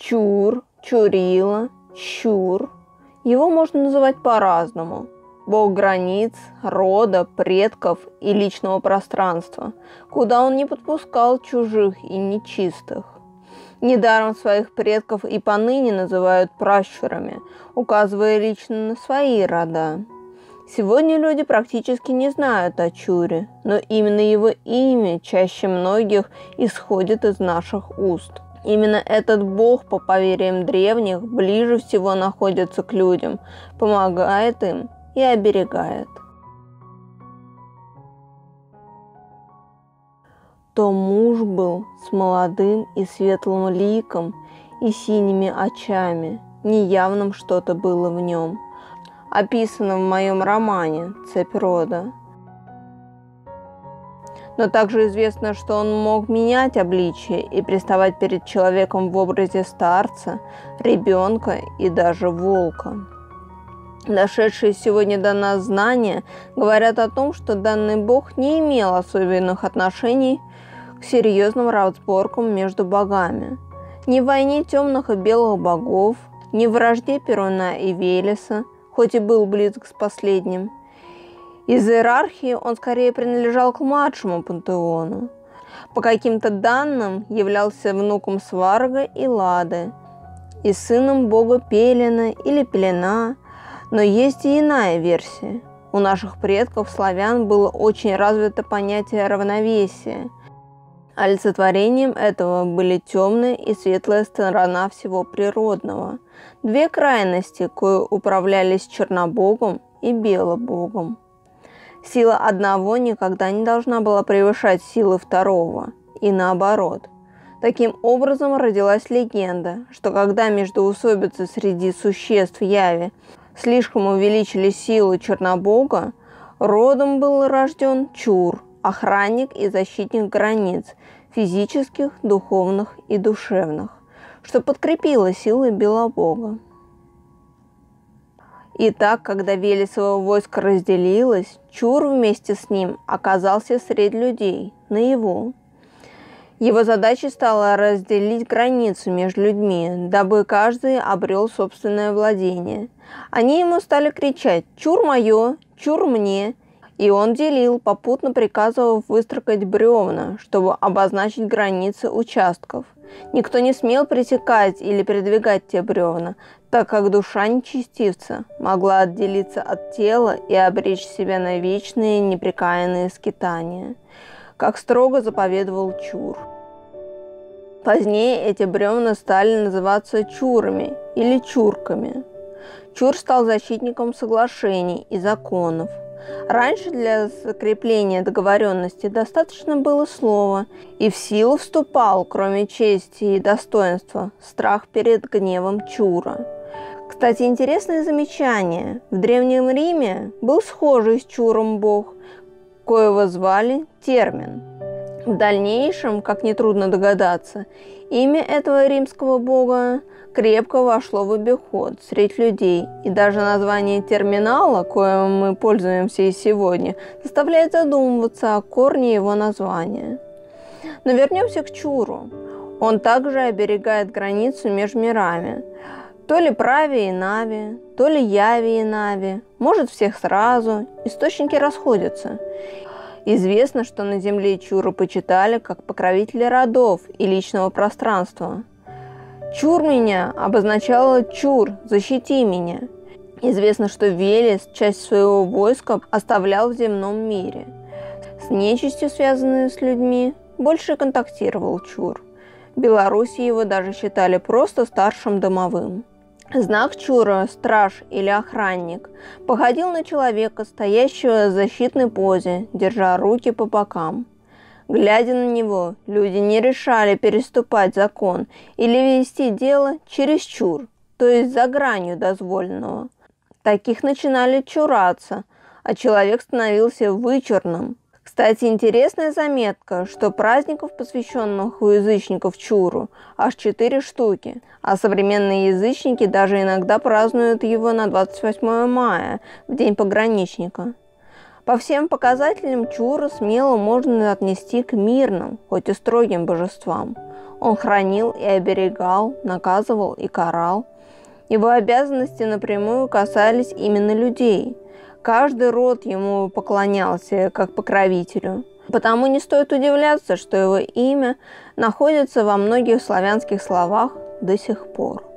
Чур, Чурила, Чур. Его можно называть по-разному. Бог границ, рода, предков и личного пространства, куда он не подпускал чужих и нечистых. Недаром своих предков и поныне называют пращурами, указывая лично на свои рода. Сегодня люди практически не знают о Чуре, но именно его имя чаще многих исходит из наших уст. Именно этот бог, по поверьям древних, ближе всего находится к людям, помогает им и оберегает. То муж был с молодым и светлым ликом и синими очами, неявным что-то было в нем, описано в моем романе «Цепь рода». Но также известно, что он мог менять обличие и приставать перед человеком в образе старца, ребенка и даже волка. Дошедшие сегодня до нас знания говорят о том, что данный бог не имел особенных отношений к серьезным разборкам между богами. Ни в войне темных и белых богов, ни в вражде Перуна и Велеса, хоть и был близок с последним. Из иерархии он скорее принадлежал к младшему пантеону. По каким-то данным являлся внуком Сварга и Лады и сыном бога Пелена или Пелена, но есть и иная версия. У наших предков славян было очень развито понятие равновесия. Олицетворением этого были темная и светлая сторона всего природного, две крайности, кои управлялись чернобогом и белобогом. Сила одного никогда не должна была превышать силы второго, и наоборот. Таким образом родилась легенда, что когда междоусобицы среди существ Яви слишком увеличили силу Чернобога, родом был рожден Чур, охранник и защитник границ физических, духовных и душевных, что подкрепило силы Белобога. Итак, когда Велесово войско разделилось, Чур вместе с ним оказался среди людей, наяву. Его задачей стало разделить границу между людьми, дабы каждый обрел собственное владение. Они ему стали кричать «Чур мое! Чур мне!», и он делил, попутно приказывав выстрокать бревна, чтобы обозначить границы участков. Никто не смел пресекать или передвигать те бревна, так как душа нечестивца могла отделиться от тела и обречь себя на вечные непрекаянные скитания, как строго заповедовал Чур. Позднее эти бревна стали называться чурами или чурками. Чур стал защитником соглашений и законов. Раньше для закрепления договоренности достаточно было слова, и в силу вступал, кроме чести и достоинства, страх перед гневом Чура. Кстати, интересное замечание. В Древнем Риме был схожий с Чуром бог, коего звали Термин. В дальнейшем, как нетрудно догадаться, имя этого римского бога крепко вошло в обиход среди людей, и даже название терминала, коим мы пользуемся и сегодня, заставляет задумываться о корне его названия. Но вернемся к Чуру. Он также оберегает границу между мирами. То ли Прави и Нави, то ли Яви и Нави, может всех сразу, источники расходятся. Известно, что на земле Чура почитали как покровителя родов и личного пространства. «Чур меня» обозначало «Чур, защити меня». Известно, что Велес часть своего войска оставлял в земном мире. С нечистью, связанной с людьми, больше контактировал Чур. В Беларуси его даже считали просто старшим домовым. Знак Чура, страж или охранник, походил на человека, стоящего в защитной позе, держа руки по бокам. Глядя на него, люди не решали переступать закон или вести дело чересчур, то есть за гранью дозволенного. Таких начинали чураться, а человек становился вычурным. Кстати, интересная заметка, что праздников, посвященных у язычников Чуру, аж 4 штуки, а современные язычники даже иногда празднуют его на 28 мая, в День пограничника. По всем показателям Чура смело можно отнести к мирным, хоть и строгим божествам. Он хранил и оберегал, наказывал и карал. Его обязанности напрямую касались именно людей. Каждый род ему поклонялся как покровителю. Потому не стоит удивляться, что его имя находится во многих славянских словах до сих пор.